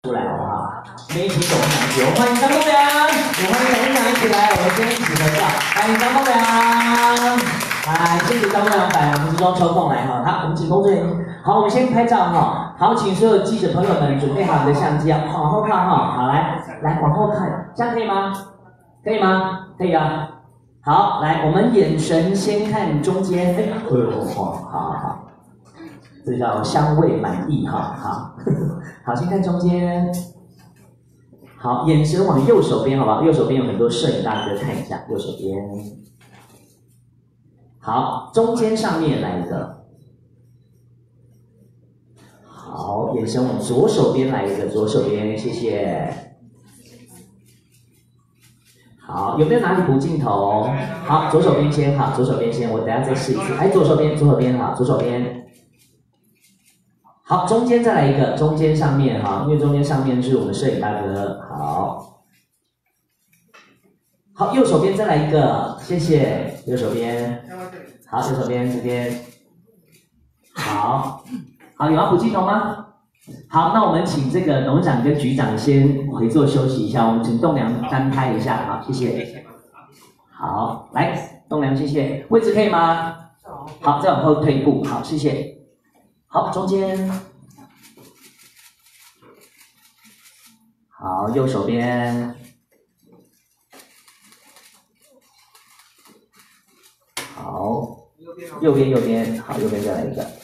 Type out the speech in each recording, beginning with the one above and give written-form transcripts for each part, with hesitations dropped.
出来好不好？我们一起走上去，欢迎张栋梁，也欢迎董事长一起来，我们先一起合照，欢迎张栋梁，来，谢谢张栋梁百忙之中抽空来哈，好，我们请工作人员，好，我们先拍照哈，好，请所有记者朋友们准备好你的相机啊，往后看哈，好，来往后看，这样可以吗？可以吗？可以啊，好，来，我们眼神先看中间，哎，好。这叫香味满意哈，好，好，先看中间，好，眼神往右手边，好不好？右手边有很多摄影大哥，看一下右手边，好，中间上面来一个，好，眼神往左手边来一个，左手边，谢谢，好，有没有哪里补镜头？好，左手边先，好，左手边先，我等下再试一次，哎，左手边，好，左手边。好，中间再来一个，中间上面哈，因为中间上面是我们摄影大哥，好，好，右手边再来一个，谢谢，右手边，好，右手边这边，好，好，有要补镜头吗？好，那我们请这个董事长跟局长先回座休息一下，我们请栋梁单拍一下，好，谢谢，好，来，栋梁谢谢，位置可以吗？好，再往后退一步，好，谢谢。好，中间，好，右手边，好，右边，好，右边再来一个，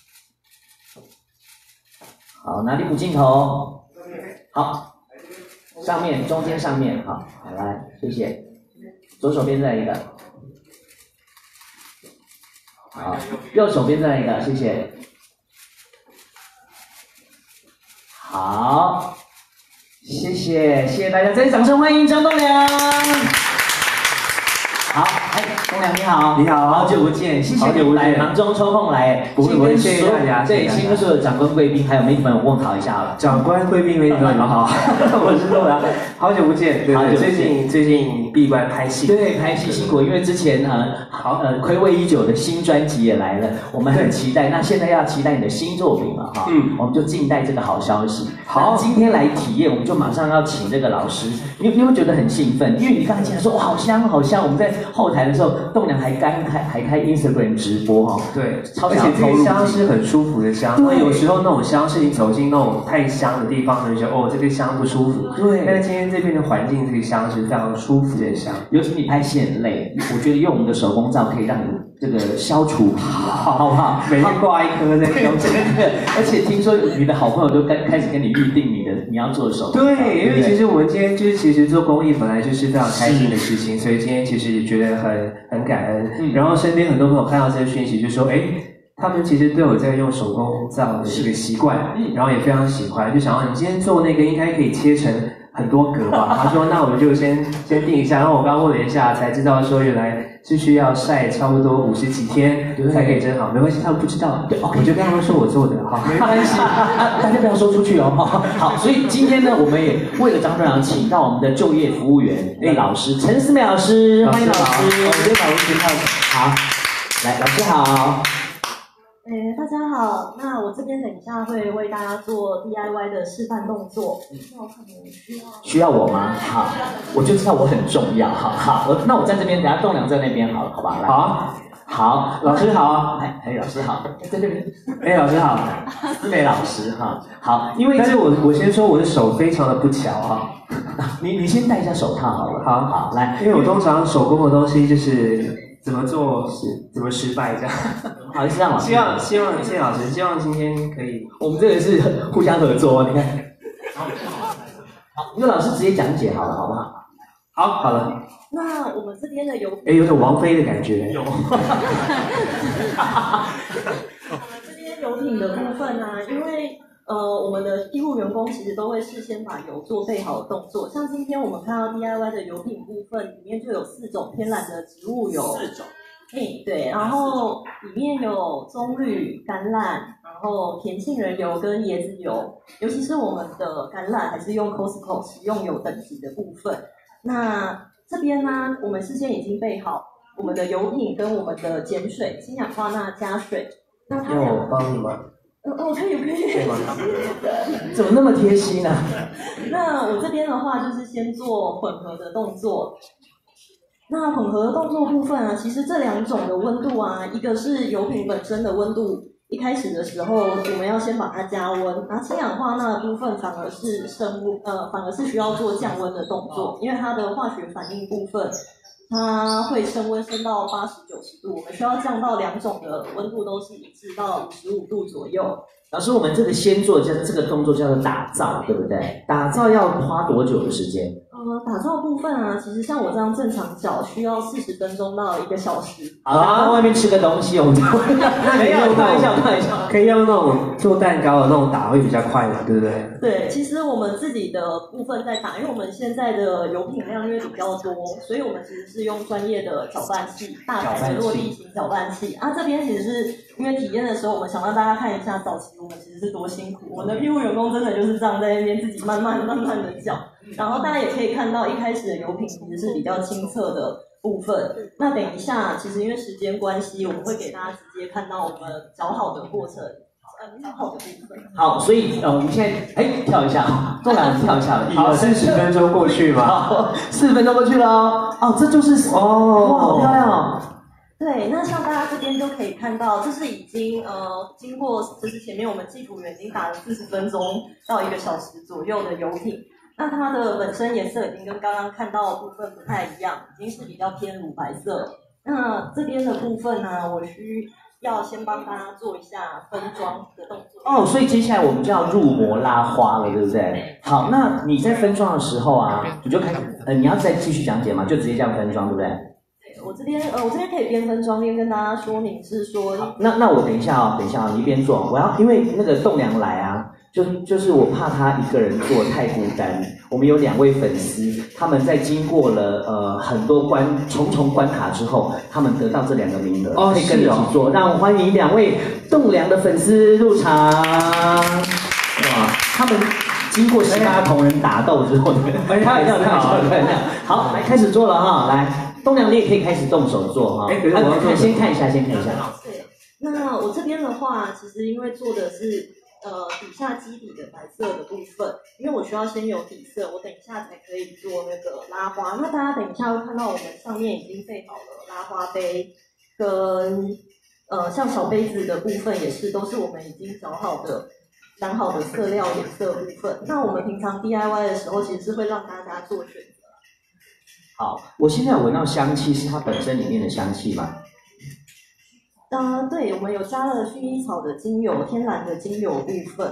好，哪里补镜头？好，上面，中间上面，好，来，谢谢，左手边再来一个，好，右手边再来一个，谢谢。好，谢谢大家，再次掌声欢迎张栋梁。好，哎，栋梁你好， 你好， 好久不见，谢谢你来忙中抽空来， 不会，谢谢大家， 对，先跟所有长官贵宾还有媒体朋友问好一下好了。 长官贵宾媒体朋友你们好，我是栋梁，好久不见，对，最近闭关拍戏， 对，拍戏辛苦，因为之前暌违已久的新专辑也来了，我们很期待。那现在要期待你的新作品了哈，我们就静待这个好消息。好，今天来体验，我们就马上要请这个老师，你会觉得很兴奋，因为你刚才进来说哇好香好香，我们在后台的时候，栋梁还开 Instagram 直播哈， 对，而且这个香是很舒服的香，对，有时候那种香是你走进那种太香的地方，你就觉得哦这个香不舒服，对，但是今天这边的环境，这个香是非常舒服的香， 尤其你拍戏很累，我觉得用我们的手工皂可以让你这个消除疲劳，好不好？ 每天挂一颗在胸前， 而且听说你的好朋友都开始跟你预定你要做的手工， 对，因为其实我们今天就是其实做公益本来就是非常开心的事情，所以今天其实也觉得很感恩，然后身边很多朋友看到这个讯息就说，哎。他们其实都有在用手工皂的这个习惯，然后也非常喜欢，就想要你今天做那个应该可以切成很多格吧？他说那我们就先定一下，然后我刚问了一下才知道说原来是需要晒差不多50几天才可以蒸好，没关系，他们不知道，对 ，OK， 我就跟他们说我做的，好， 没关系，大家不要说出去哦。好，所以今天呢，我们也为了张栋梁，请到我们的就业服务员老师陈思美老师，欢迎老师，我们老师请到，好，来，老师好。 大家好，那我这边等一下会为大家做 DIY 的示范动作。那我可能需要我吗？好，我就知道我很重要。好，那我在这边，等下栋梁在那边好了，好吧？来，好，老师好，哎，老师好，在这边，哎，老师好，思美老师哈，好，因为但是我先说我的手非常的不巧哈， 你先戴一下手套好了，好，来， 因为我通常手工的东西就是怎么做怎么失败这样。 好意思让老师， 希望谢谢老师，希望今天可以， 我们这个是互相合作，你看，好，因为老师直接讲解好了，好不好？好了。 那我们这边的油品， 有种王菲的感觉。有。 我们这边油品的部分呢，因为我们的医护员工其实都会事先把油做备好的动作，像今天我们看到 DIY 的油品部分，里面就有4种天然的植物油，4种。对，然后里面有棕榈、橄榄，然后甜杏仁油跟椰子油，尤其是我们的橄榄还是用 Costco 食用油等级的部分。那这边呢，我们事先已经备好我们的油品跟我们的碱水、氢氧化钠加水。那它要我帮你吗？ 可以。 怎么那么贴心呢？ 那我这边的话就是先做混合的动作。那混合的动作部分啊，其实这两种的温度啊，一个是油品本身的温度，一开始的时候我们要先把它加温，然后氢氧化钠的部分反而是反而是需要做降温的动作，因为它的化学反应部分。它会升温升到80、90度，我们需要降到两种的温度都是一致到55度左右。 老师，我们这个先做这个动作叫做打造，对不对？打造要花多久的时间？ 打造部分啊，其实像我这样正常脚需要40分钟到1个小时。 好，到外面吃个东西，我们那没有开玩笑， 可以用那种做蛋糕的那种打会比较快嘛，对不对？ 对，其实我们自己的部分在打，因为我们现在的油品量因为比较多，所以我们其实是用专业的搅拌器，大台的落地型搅拌器。啊，这边其实是因为体验的时候，我们想让大家看一下早期我们其实是多辛苦。我们的庇护员工真的就是这样在那边自己慢慢的搅，然后大家也可以看到一开始的油品其实是比较清澈的部分。那等一下，其实因为时间关系，我们会给大家直接看到我们搅好的过程。搅好的部分。 好，所以我们现在跳一下，重量跳一下， 好，40分钟过去嘛， 好，4分钟过去了哦，这就是哇，好漂亮哦。 对，那像大家这边就可以看到，这是已经经过，就是前面我们技术员已经打了40分钟到1个小时左右的油品。那它的本身颜色已经跟刚刚看到的部分不太一样，已经是比较偏乳白色。那这边的部分呢，我需要先帮大家做一下分装的动作。 哦，所以接下来我们就要入模拉花了，对不对？好，那你在分装的时候啊，你就开始你要再继续讲解嘛，就直接这样分装，对不对？ 我这边可以边分装边跟大家说明是说， 那我等一下哦，你一边做，我要因为那个栋梁来啊，就是我怕他一个人做太孤单。我们有2位粉丝，他们在经过了很多重重关卡之后，他们得到这2个名额，可以跟着一起做。让我欢迎2位栋梁的粉丝入场。哇，他们经过18同人打斗之后，开玩笑。好，来开始做了哈，来。栋梁你也可以开始动手做哈。可是我先看一下。 对，那我这边的话，其实因为做的是底下基底的白色的部分，因为我需要先有底色，我等一下才可以做那个拉花。那大家等一下会看到我们上面已经备好了拉花杯，跟像小杯子的部分也是都是我们已经想好的色料颜色部分。那我们平常 DIY 的时候，其实是会让大家做选择。 好，我现在闻到香气是它本身里面的香气吗？ 对，我们有加了薰衣草的精油，天然的精油部分。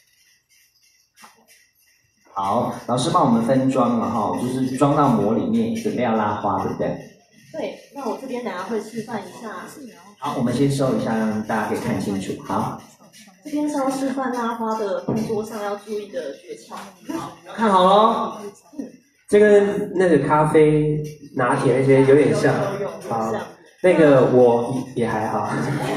好，老师帮我们分装了哈，就是装到模里面，准备要拉花，对不对？ 对，那我这边等一下会示范一下。 好，我们先收一下，让大家可以看清楚。好， 这边是要示范拉花的动作上要注意的诀窍。 好，看好咯。 这跟那个咖啡拿铁那些有点像，好，那个我也还好。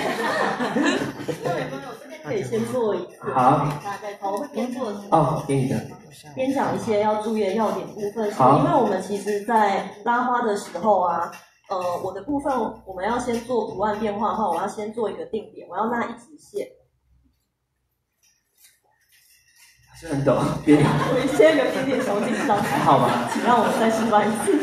这边可以先做一次， 好， 大概我会边做给你的， 边讲一些要注意的要点部分。因为我们其实在拉花的时候啊，我的部分我们要先做图案变化的话，我要先做一个定点，我要拉一直线。 是很陡， 我现在有一点小紧张， 还好吧？ 请让我们再示范一次。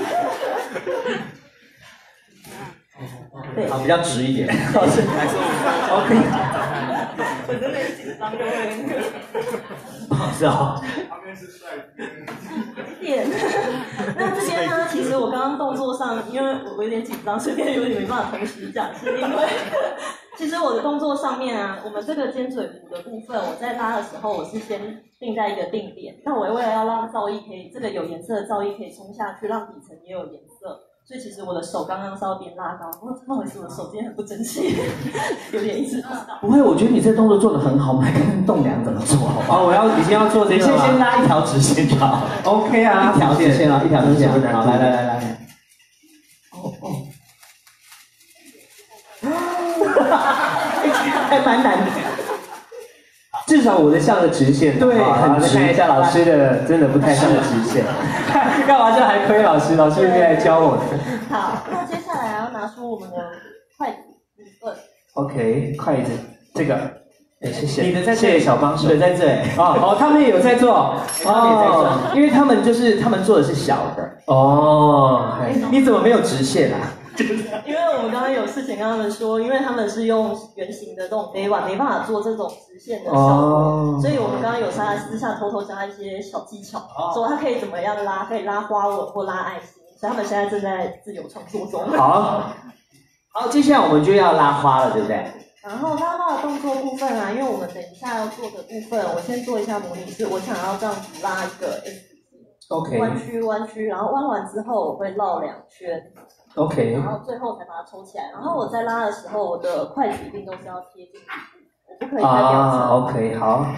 对，好，比较直一点。 OK。 我真的紧张就会那个。 是哦。 有一点。那这边呢？其实我刚刚动作上，因为我有点紧张，所以有点没办法同时讲，是因为。其实我的动作上面啊，我们这个尖嘴骨的部分，我在拉的时候，我是先定在一个定点。那我为了要让皂液这个有颜色的皂液可以冲下去，让底层也有颜色，所以其实我的手刚刚是要边拉高。不好意思，我的手今天很不争气，有点一直不知道。 不会，我觉得你这动作做得很好，我们来看看栋梁怎么做好不好？ 我已经要做这个了。 你先拉一条直线就好。 OK 啊， 一条直线啊，一条直线。好，来。还蛮难的， 至少我的像个直线。 对， 很直。看一下老师的，真的不太像个直线。干嘛这还亏老师？老师是来教我的。 好，那接下来要拿出我们的筷子部分。 OK， 筷子这个。 谢谢。 你的在这谢谢小帮手。 你的在这里。 哦，他们也有在做。 他们也在做，因为他们做的是小的。 哦， 你怎么没有直线啊？ 因为我们刚刚有事情跟他们说，因为他们是用圆形的这种杯碗，没办法做这种直线的效果，所以我们刚刚有私下偷偷加一些小技巧，说它可以怎么样拉，可以拉花纹或拉爱心，所以他们现在正在自由创作中。 好，接下来我们就要拉花了，对不对？ 然后拉花的动作部分啊，因为我们等一下要做的部分，我先做一下模拟式，我想要这样子拉一个 OK， 弯曲，然后弯完之后我会绕2圈。 OK， 然后最后才把它抽起来。然后我在拉的时候，我的筷子一定都是要贴近底部，我不可以太两侧。 OK， 好。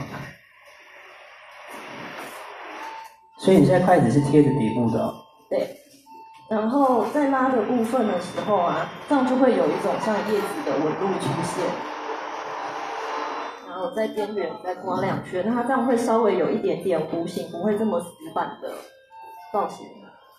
所以你现在筷子是贴着底部的。 对。然后在拉的部分的时候啊，这样就会有一种像叶子的纹路出现。然后在边缘再刮2圈，那它这样会稍微有一点点弧形，不会这么死板的造型。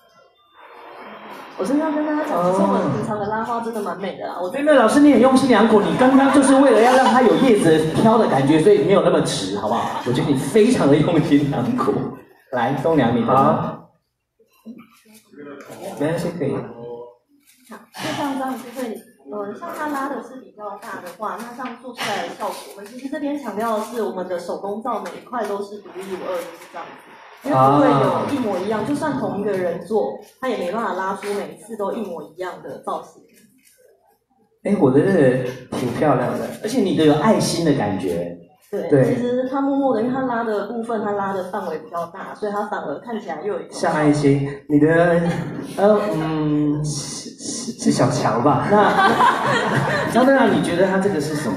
我真的要跟大家讲，其实我们平常的拉花真的蛮美的啦。 那老师你很用心良苦，你刚刚就是为了要让它有叶子飘的感觉，所以没有那么直，好不好？我觉得你非常的用心良苦。来，东良你的。好，没关系，可以。 好，就像这样就会，像它拉的是比较大的话，那这样做出来的效果，我们其实这边强调的是我们的手工皂每一块都是独一无二的，就是这样子。因为不会有一模一样，就算同一个人做，他也没办法拉出每次都一模一样的造型。 我的这个挺漂亮的， 而且你的有爱心的感觉。 对，其实它默默的，因为它拉的部分，它拉的范围比较大，所以它反而看起来又有一种像爱心。你的是小强吧？ 那你觉得它这个是什么？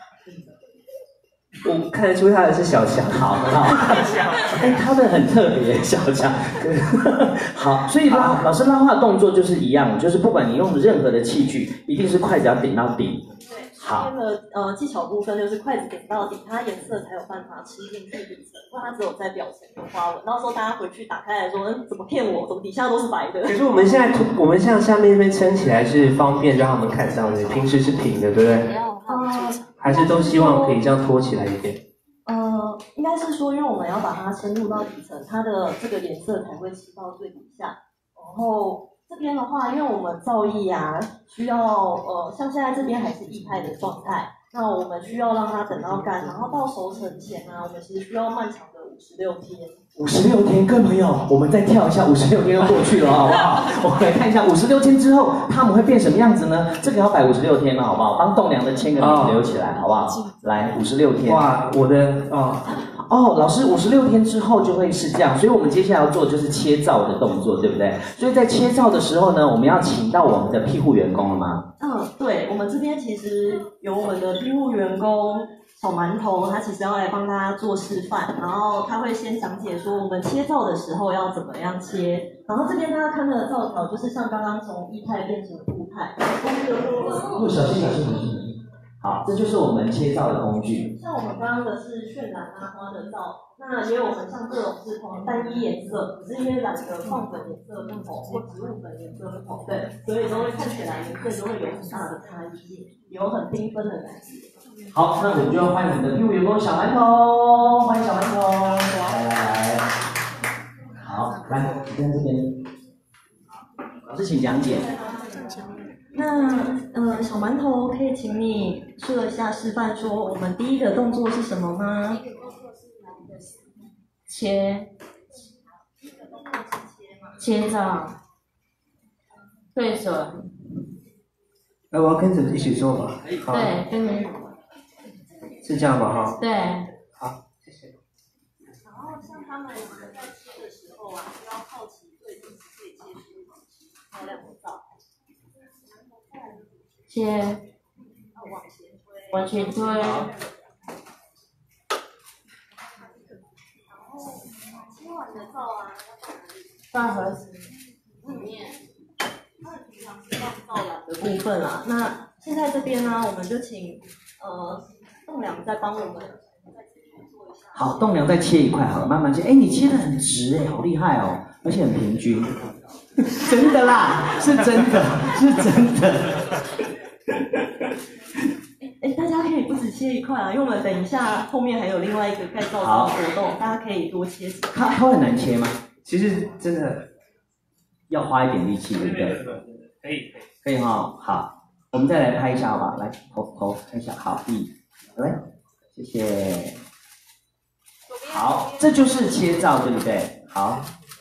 我看得出他的是小强， 好，很好。他的很特别，小强。好，所以老师拉花的动作就是一样，就是不管你用任何的器具，一定是筷子要顶到底。 对， 好。 这边的技巧部分就是筷子顶到底，它颜色才有办法吃进去底层，不然它只有在表层有花纹。到时候大家回去打开来说，怎么骗我？怎么底下都是白的？ 可是我们像下面那边撑起来是方便让他们看上的，平时是平的，对不对？还是都希望可以这样托起来一点。 应该是说，因为我们要把它深入到底层，它的这个颜色才会吃到最底下。然后这边的话，因为我们造诣啊，需要像现在这边还是液态的状态，那我们需要让它等到干，然后到熟成前啊，我们其实需要漫长的56天。 56天，各位朋友，我们再跳一下，56天又过去了，好不好？我们来看一下56天之后，它们会变什么样子呢？这个要摆56天了，好不好？帮栋梁的签个名留起来，好不好？来，56天。 哇，我的老师，56天之后就会是这样，所以我们接下来要做就是切皂的动作，对不对？所以在切皂的时候呢，我们要请到我们的庇护员工了吗？ 对，我们这边其实有我们的庇护员工小馒头，他其实要来帮大家做示范，然后他会先讲解说我们切皂的时候要怎么样切，然后这边大家看到的皂条就是像刚刚从液态变成固态， 小心。好，这就是我们切皂的工具。 像我们刚刚的是渲染拉花的皂，那也有我们像这种是单一颜色，只是因为染的矿粉颜色不同或植物粉颜色不同，对，所以都会看起来颜色都会有很大的差异性，有很缤纷的感觉。 好，那我们就要欢迎我们的庇护员工小馒头，欢迎小馒头，来，好，来，你在这边，老师请讲解。 那小馒头可以请你说一下示范，说我们第一个动作是什么吗？切皂，对准。 我要跟着一起做吗？ 对，跟着。 是这样吗？哈。 对。 好，谢谢。 然后像他们在切的时候啊，就要好奇对自己可以切出漂亮的皂。切，往前推，然后切完的皂啊，放盒子里面。那平常是放皂染的部分啦。那现在这边呢，我们就请栋梁再帮我们好，栋梁再切一块好了，慢慢切。你切得很直好厉害哦，而且很平均。真的啦，是真的，是真的。 大家可以不止切一块啊，因为我们等一下后面还有另外一个盖造章活动，大家可以多切几块。 它会很难切吗？ 其实真的要花一点力气，对不对？可以哈。好，我们再来拍一下好吧？来，头看一下，好，来，谢谢。好，这就是切照，对不对？好，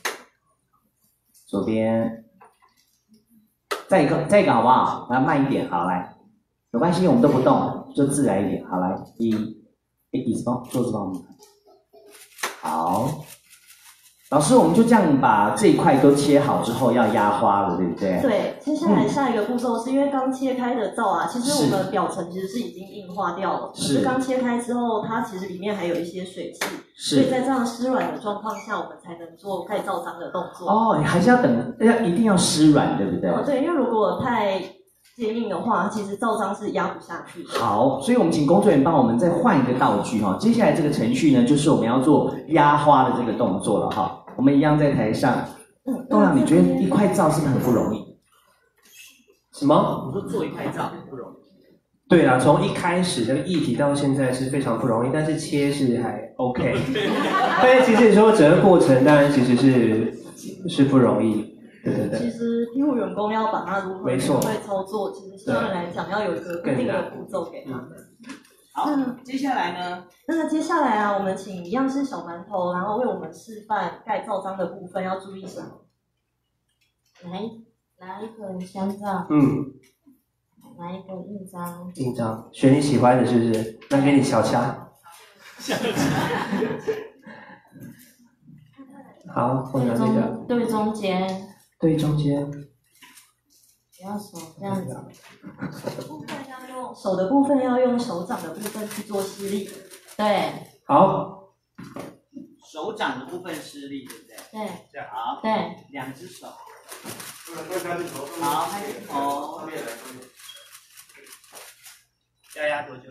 左边，再一个好不好？来慢一点，好来，没关系，我们都不动，就自然一点。好来，椅子桌子帮我们。好。老师，我们就这样把这一块都切好之后，要压花了，对不对？ 对，接下来下一个步骤是因为刚切开的皂啊，其实我们表层其实是已经硬化掉了，是刚切开之后，它其实里面还有一些水汽，所以在这样湿软的状况下，我们才能做盖皂章的动作。 哦，还是要等，一定要湿软，对不对？ 对，因为如果太坚硬的话，其实皂章是压不下去的。 好，所以我们请工作人员帮我们再换一个道具哈。接下来这个程序呢，就是我们要做压花的这个动作了哈。我们一样在台上。东阳，你觉得一块皂是不是很不容易？ 什么？ 我说做一块皂很不容易。 对啦，从一开始这个议题到现在是非常不容易，但是切是还 OK。但是其实你说整个过程，当然其实是不容易。对。 其实医护员工要把它如何学会操作，其实相对来讲要有一个固定的步骤给他们。 好，接下来呢？ 那接下来啊，我们请一样是小馒头，然后为我们示范盖皂章的部分要注意什么？ 拿一个香皂，拿一个印章， 印章，选你喜欢的，是不是？那给你小枪。好，我拿这个。 对中间。 对中间。 不要手这样子。 手的部分要用手掌的部分去做施力。 对。 好。 手掌的部分施力，对不对？ 对。 这样好。 对。 两只手。好，拍镜头。要压多久？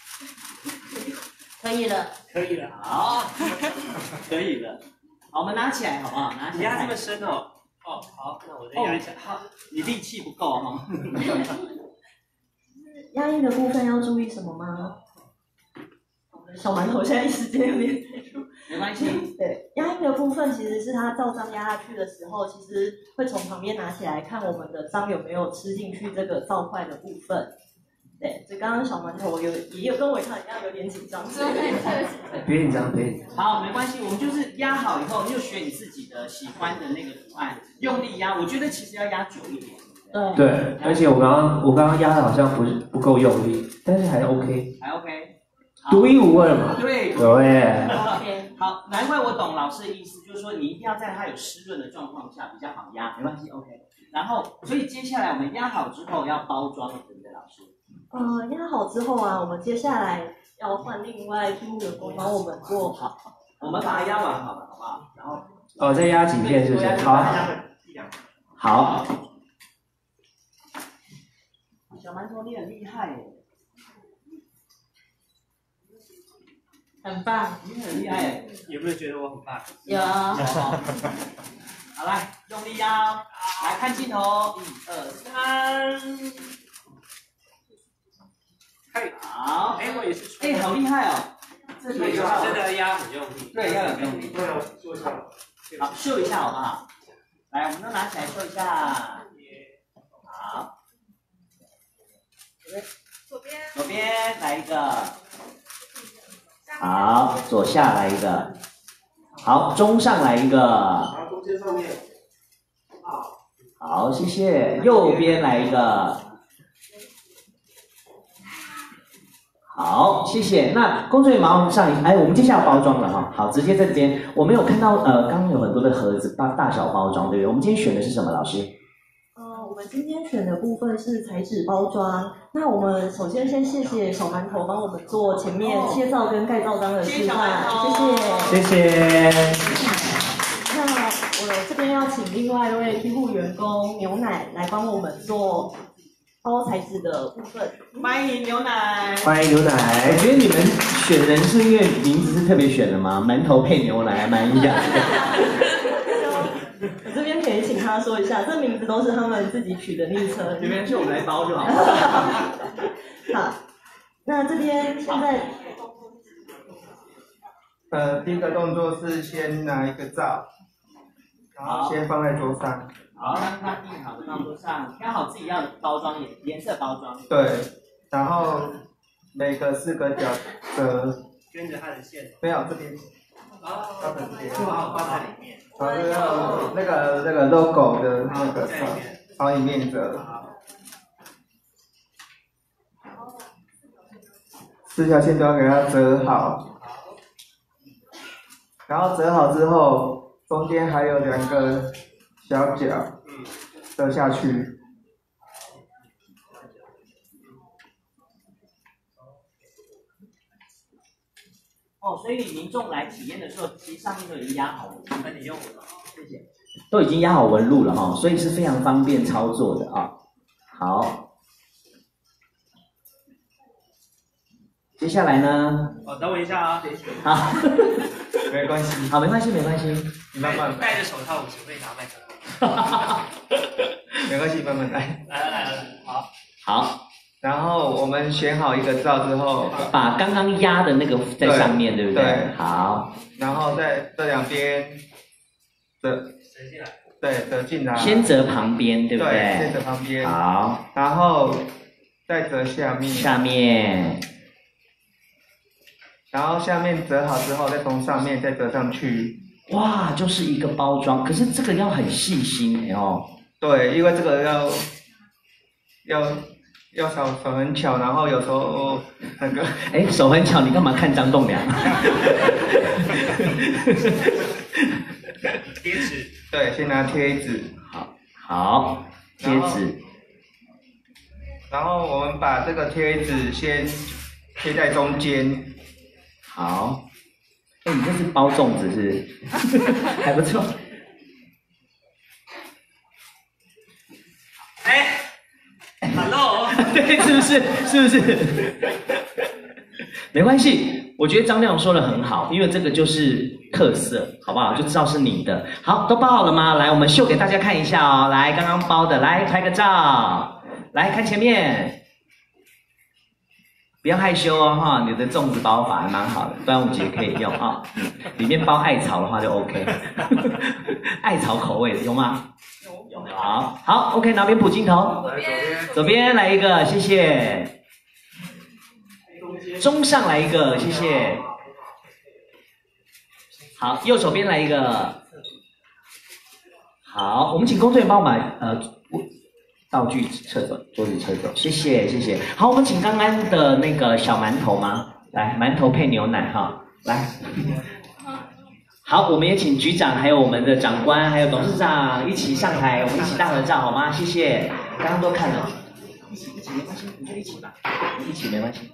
可以了。 可以了，好，可以了。好，我们拿起来好不好？拿起来。 你压这么深哦。哦，好，那我再压一下。 好，你力气不够哈。 压印的部分要注意什么吗？小馒头现在一时间有点太住， 没关系。 对，压印的部分其实是它皂章压下去的时候，其实会从旁边拿起来看我们的章有没有吃进去这个皂块的部分。对，所以刚刚小馒头也有跟我看一样有点紧张。 别紧张，别紧张。 好，没关系，我们就是压好以后，就选你自己的喜欢的那个图案，用力压。我觉得其实要压久一点。 对，而且我刚刚压的好像不够用力，但是还 OK。 还 OK。 独一无二嘛。 对。 OK。 好，难怪我懂老师的意思，就是说你一定要在它有湿润的状况下比较好压，没关系 OK。然后，所以接下来我们压好之后要包装，对不对，老师？ 压好之后啊，我们接下来要换另外医护员工帮我们做好。 我们把它压完好了，好不好？然后再压几片是不是？好。好。 小馒头，你很厉害耶！ 很棒。 你很厉害耶！ 有没有觉得我很棒？ 有。 好，来，用力压，来看镜头，1、2、3。好， 我也是。 好厉害哦！ 这个真的压很用力。 对，要很用力。 对，秀一下。 好，秀一下好不好？来，我们都拿起来秀一下。好。左边来一个。好，左下来一个。好，中上来一个。 中间上面。 好，谢谢。右边来一个。好，谢谢。那工作人员麻烦上我们接下来包装了哈。好，直接在这边。我们有看到刚刚有很多的盒子大小包装，对不对？我们今天选的是什么，老师？ 我们今天选的部分是材质包装。那我们首先先谢谢小馒头帮我们做前面切皂跟盖皂章的示范，谢谢。 谢谢。 那我这边要请另外一位医护员工牛奶来帮我们做包材质的部分。 欢迎牛奶。 欢迎牛奶。 我觉得你们选人是因为名字是特别选的吗？馒头配牛奶，蛮一样的。 我这边可以请他说一下，这名字都是他们自己取的昵称。 这边是我们来包就好。 好， 那这边现在， 第一个动作是先拿一个皂，然后先放在桌上。 好，让它印好的放桌上，挑好自己要的包装颜色包装。 对，然后每个4个角折， 跟着它的线。 没有这边。 放在这边，放在里面。 然后那个 logo 的那个朝里面折。4条线都要给它折好。然后折好之后，中间还有2个小角，折下去。 哦，所以民众来体验的时候，其实上面都已经压好了。那你用我的，谢谢。都已经压好纹路了哈，所以是非常方便操作的啊。好，接下来呢？ 等我一下啊， 好， 没关系。 好，没关系，没关系。 你慢慢戴着手套，我只会拿麦克风。 没关系，慢慢来。 来，好。 好。 然后我们选好一个罩之后， 把刚刚压的那个在上面，对不对？ 对。 好。 然后在这2边折进来。对，折进来。 先折旁边，对不对？ 对，先折旁边。 好。 然后再折下面。 下面。 然后下面折好之后，再从上面再折上去。 哇，就是一个包装，可是这个要很细心哦。 对，因为这个要手很巧，然后有时候那个， 手很巧，你干嘛看张栋梁？ 贴纸， 对，先拿贴纸， 好，贴纸， 然后我们把这个贴纸先贴在中间， 好，你这是包粽子是？还不错。 Hello， 对，是不是？是不是？没关系，我觉得张亮说的很好，因为这个就是特色，好不好？就知道是你的。好，都包好了吗？来，我们秀给大家看一下哦。来，刚刚包的，来拍个照，来看前面，不要害羞哦哈。你的粽子包法还蛮好的，端午节可以用啊。里面包艾草的话就 OK， 艾草口味的有吗？有。好 ，OK， 哪边补镜头？左边来一个，谢谢。中上来一个，谢谢。好，右手边来一个。好，我们请工作人员帮我把道具撤走，桌子撤走，谢谢谢谢。好，我们请刚刚的那个小馒头吗？来，馒头配牛奶哈，来。好，我们也请局长、还有我们的长官、还有董事长一起上台，我们一起大合照好吗？谢谢。刚刚都看了，一起没关系，你就一起吧，一起没关系。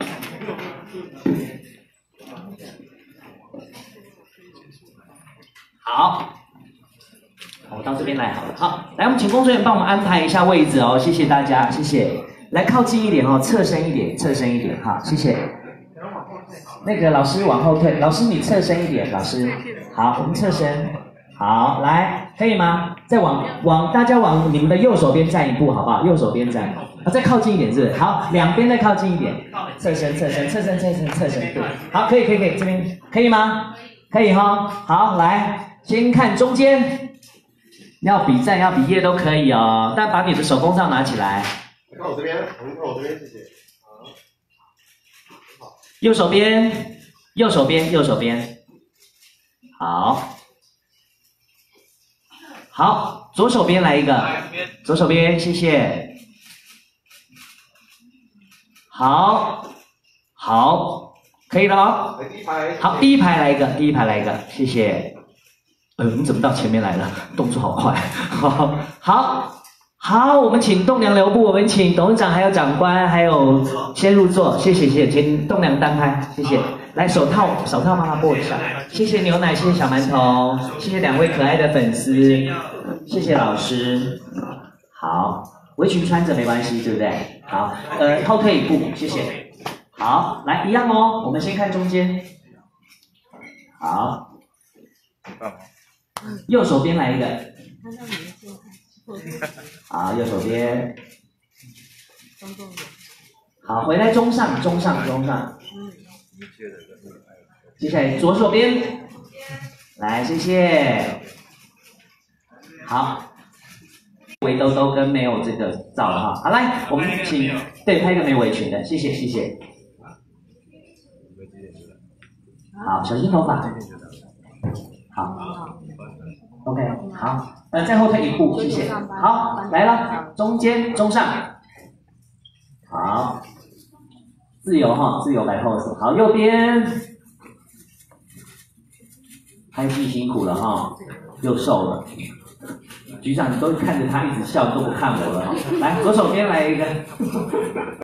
好，我到这边来好了。好，来，我们请工作人员帮我们安排一下位置哦，谢谢大家，谢谢。来靠近一点哦，侧身一点，侧身一点，好，谢谢。那个老师往后退，老师你侧身一点，老师。好，我们侧身。好，来，可以吗？再大家往你们的右手边站一步，好不好？右手边站。再靠近一点，是不是？好，两边再靠近一点。侧身，对。好，可以，这边可以吗？可以哈。好，来，先看中间。要比赞，要比耶都可以哦，但把你的手工皂拿起来。 看我这边，谢谢。 右手边。好，左手边来一个，左手边，谢谢。好，可以了哦。好，第一排来一个，谢谢。你怎么到前面来了？动作好快。好，我们请栋梁留步，我们请董事长、还有长官，还有先入座，谢谢，请栋梁单拍，谢谢。来，手套帮他拨一下，谢谢牛奶，谢谢小馒头，谢谢2位可爱的粉丝，谢谢老师。好，围裙穿着没关系，对不对？好，后退一步，谢谢。好，来一样哦，我们先看中间。好，右手边来一个。好，右手边。 好，回来中上。接下来左手边，来，谢谢。好，围兜兜跟没有这个照了哈。好，来，我们请拍一个没围裙的，谢谢。好，小心头发。好 ，OK， 好，再后退一步，谢谢。好，来了，中间中上。好，自由摆 pose。好，右边。拍戏辛苦了哈，又瘦了。局长，你都看着他一直笑，都不看我了。来，左手边来一个。